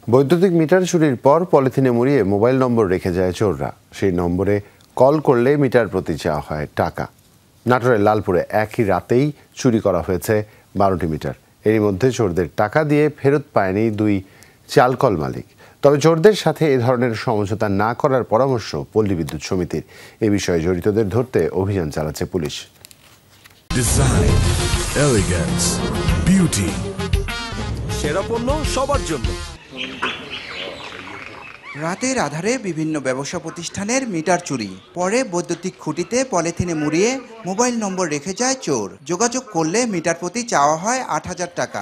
বৈদ্যুতিক মিটার চুরির পর পলিথিনে মুড়িয়ে মোবাইল নম্বর রেখে যায় চোররা। সেই নম্বরে কল করলে মিটার প্রতি চাওয়া হয় টাকা। নাটোরের লালপুরে একই রাতেই চুরি করা হয়েছে 12টি মিটার। এরই মধ্যে চোরদের টাকা দিয়ে ফেরত পায়নি দুই চালকল মালিক। তবে চোরদের সাথে এ ধরনের সমঝোতা না করার পরামর্শ পল্লী বিদ্যুৎ সমিতির। এ বিষয়ে জড়িতদের ধরতে অভিযান চালাচ্ছে পুলিশ। ডিজাইন, এলিগেন্স, বিউটি, সেরা পণ্য সবার জন্য। রাতের আধারে বিভিন্ন ব্যবসা প্রতিষ্ঠানের মিটার চুরি, পরে বৈদ্যুতিক খুঁটিতে পলিথিনে মুড়িয়ে মোবাইল নম্বর রেখে যায় চোর। যোগাযোগ করলে মিটার প্রতি চাওয়া হয় ৮,০০০ টাকা।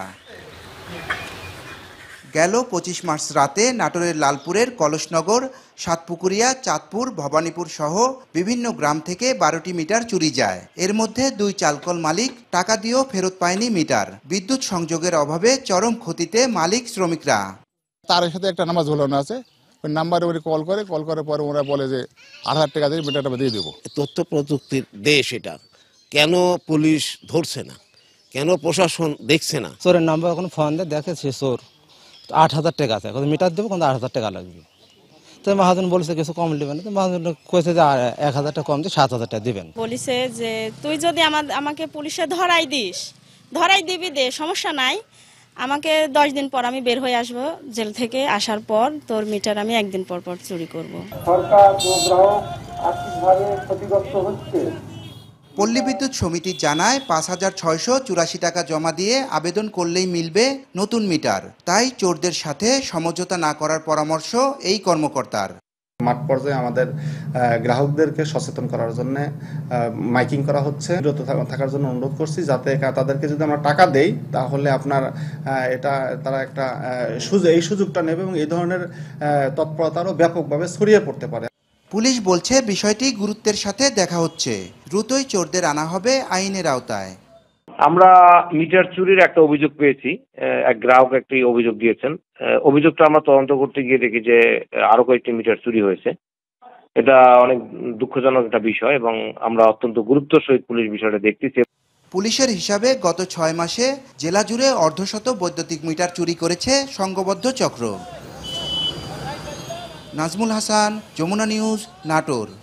গেল ২৫ মার্চ রাতে নাটোরের লালপুরের কলসনগর, সাতপুকুরিয়া, চাঁদপুর, ভবানীপুর সহ বিভিন্ন গ্রাম থেকে 12টি মিটার চুরি যায়। এর মধ্যে দুই চালকল মালিক টাকা দিয়েও ফেরত পায়নি মিটার। বিদ্যুৎ সংযোগের অভাবে চরম ক্ষতিতে মালিক শ্রমিকরা। তার সাথে একটা নাম্বার ঝোলানো আছে, ওই নাম্বারে ওরা কল করার পরে ওরা বলে যে ৮,০০০ টাকা দিয়ে মিটারটা দিয়ে দেবো। তথ্য প্রযুক্তির দেশ এটা, কেন পুলিশ ধরছে না, কেন প্রশাসন দেখছে না? চোরের নাম্বার এখন ফোন দিয়ে দেখে সে চোর, ৮,০০০ টাকা আছে, মিটার দেবো কিন্তু ৮,০০০ টাকা লাগবে। তো মহাজন বলছে কিছু কম দেবেন, তো মহাজন কয়েছে যে ১,০০০ টাকা কম দিয়ে ৭,০০০ টাকা দেবেন। বলিছে যে তুই যদি আমাকে পুলিশে ধরাই দিবি দে, সমস্যা নাই, আমাকে 10 দিন পর আমি বের হয়ে আসবো জেল থেকে, আসার পর তোর মিটার আমি একদিন পর পর চুরি করব। সরকার ও গ্রাহক আর্থিকভাবে ক্ষতিগ্রস্ত হচ্ছে। পল্লী বিদ্যুৎ সমিতি জানায় ৫,৬৮৪ টাকা জমা দিয়ে আবেদন করলেই মিলবে নতুন মিটার। তাই চোরদের সাথে সমঝোতা না করার পরামর্শ এই কর্মকর্তার। মাঠ পর্যায়ে আমাদের গ্রাহকদেরকে সচেতন করার জন্য মাইকিং করা হচ্ছে। বিরত থাকার জন্য অনুরোধ করছি, যাতে তাদেরকে যদি আমরা টাকা দেই তাহলে আপনার তারা একটা এই সুযোগটা নেবে এবং এই ধরনের তৎপরতারও ব্যাপকভাবে ছড়িয়ে পড়তে পারে। পুলিশ বলছে বিষয়টি গুরুত্বের সাথে দেখা হচ্ছে, দ্রুতই চোরদের আনা হবে আইনের আওতায়। আমরা মিটার চুরির একটা অভিযোগ পেয়েছি, এক গ্রাহক একটি অভিযোগ দিয়েছেন। অভিযোগটা আমরা তদন্ত করতে গিয়ে দেখি যে আরো কয়েকটি মিটার চুরি হয়েছে। এটা অনেক দুঃখজনক একটা বিষয় এবং আমরা অত্যন্ত গুরুত্বের সহিত পুলিশ বিষয়টা দেখতেছি। পুলিশের হিসাবে গত ৬ মাসে জেলা জুড়ে অর্ধশত বৈদ্যুতিক মিটার চুরি করেছে সংঘবদ্ধ চক্র। নাজমুল হাসান, যমুনা নিউজ, নাটোর।